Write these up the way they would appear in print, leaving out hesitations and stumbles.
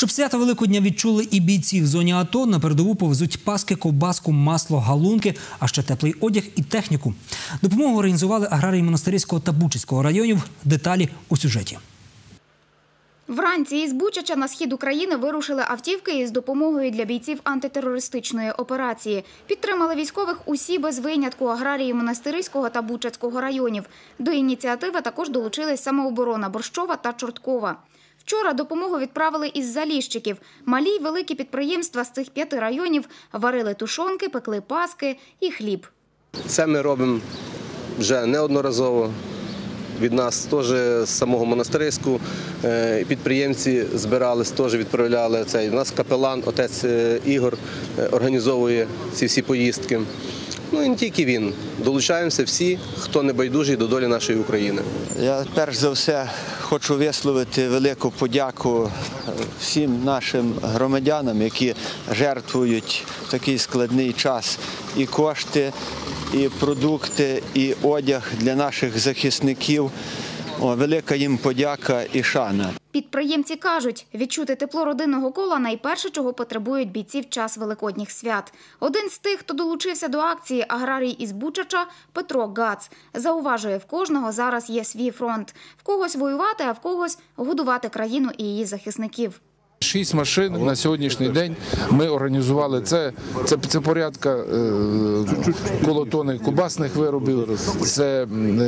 Щоб свято Великодня відчули і бійці в зоні АТО, на передову повезуть паски, ковбаску, масло, галунки, а ще теплий одяг і техніку. Допомогу організували аграрії Монастириського та Бучацького районів. Деталі у сюжеті. Вранці із Бучача на схід України вирушили автівки із допомогою для бійців антитерористичної операції. Підтримали військових усі без винятку аграрії Монастириського та Бучацького районів. До ініціативи також долучились самооборона Борщова та Чорткова. Вчора допомогу відправили із Заліщиків. Малі й великі підприємства з цих 5 районів варили тушонки, пекли паски і хліб. Це ми робимо вже неодноразово. Від нас теж з самого Монастириську підприємці збирались, теж відправляли. У нас капелан, отець Ігор, організовує ці всі поїздки. Ну і не тільки він. Долучаємося всі, хто не байдужий до долі нашої України. Я перш за все хочу висловити велику подяку всім нашим громадянам, які жертвують в такий складний час і кошти, і продукти, і одяг для наших захисників. Велика їм подяка і шана. Підприємці кажуть, відчути тепло родинного кола – найперше, чого потребують бійці в час великодніх свят. Один з тих, хто долучився до акції аграрій із Бучача – Петро Гац. Зауважує, в кожного зараз є свій фронт. В когось воювати, а в когось годувати країну і її захисників. 6 машин на сьогоднішній день ми організували. Це порядка коло тони кубасних виробів. Це,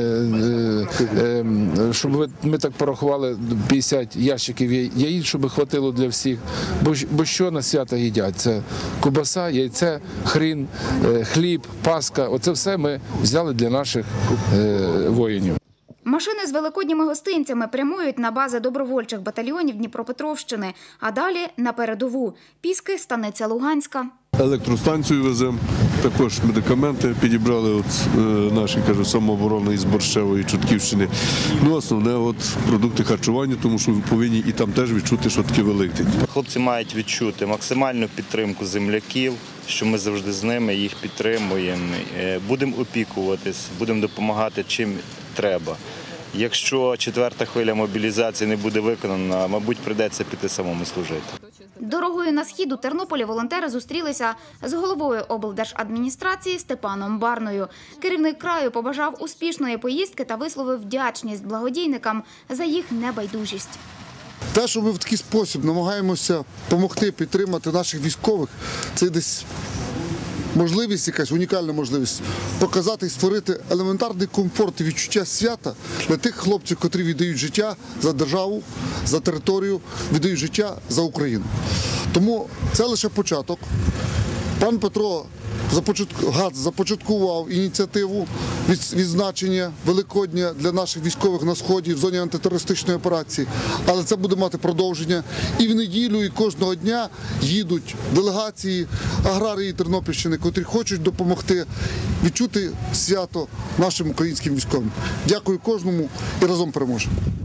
щоб ми так порахували, 50 ящиків яїць, щоб хватило для всіх. Бо що на свята їдять? Це кубаса, яйце, хрін, хліб, паска. Оце все ми взяли для наших воїнів. Машини з великодніми гостинцями прямують на бази добровольчих батальйонів Дніпропетровщини, а далі на передову. Піски, Станиця Луганська. Електростанцію веземо, також медикаменти підібрали наші, самооборони із Борщевої, Чортківщини. Ну, основне продукти харчування, тому що ви повинні і там теж відчути, що таке Великдень. Хлопці мають відчути максимальну підтримку земляків, що ми завжди з ними, їх підтримуємо. Будемо опікуватись, будемо допомагати чим треба. Якщо 4-та хвиля мобілізації не буде виконана, мабуть, прийдеться піти самому служити. Дорогою на схід у Тернополі волонтери зустрілися з головою облдержадміністрації Степаном Барною. Керівник краю побажав успішної поїздки та висловив вдячність благодійникам за їх небайдужість. Те, що ми в такий спосіб намагаємося допомогти, підтримати наших військових, це десь можливість, якась унікальна можливість показати і створити елементарний комфорт і відчуття свята для тих хлопців, котрі віддають життя за державу, за територію, віддають життя за Україну. Тому це лише початок. Пан Петро Гац започаткував ініціативу відзначення Великодня для наших військових на Сході в зоні антитерористичної операції. Але це буде мати продовження. І в неділю, і кожного дня їдуть делегації аграрії Тернопільщини, котрі хочуть допомогти відчути свято нашим українським військовим. Дякую кожному і разом переможемо.